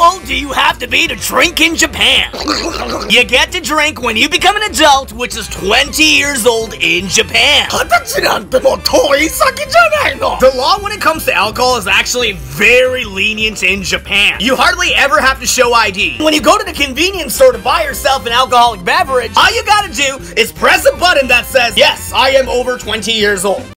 old do you have to be to drink in Japan? You get to drink when you become an adult, which is 20 years old in Japan. 20歳なんてもう遠い先じゃないの。 The law when it comes to alcohol is actually very lenient in Japan. You hardly ever have to show ID. When you go to the convenience store to buy yourself an alcoholic beverage, all you gotta do is press a button that says, yes, I am over 20 years old.